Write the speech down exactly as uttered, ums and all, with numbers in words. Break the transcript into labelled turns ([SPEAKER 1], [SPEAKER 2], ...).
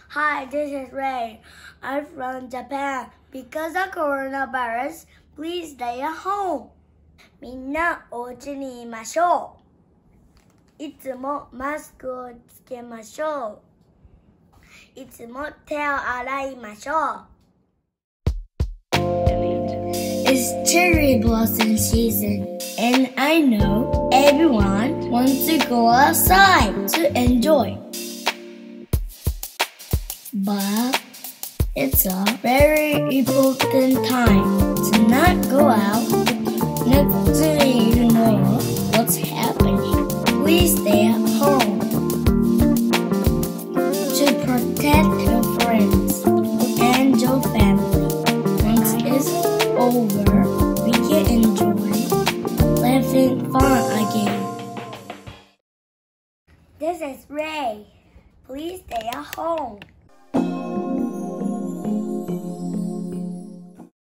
[SPEAKER 1] Hi, this is Ray. I'm from Japan. Because of coronavirus, please stay at home. みんなお家にいましょう。いつもマスクをつけましょう。いつも手を洗いましょう。It's cherry blossom season, and I know everyone wants to go outside to enjoy. But it's a very important time to not go out until you know what's happening. Please stay at home to protect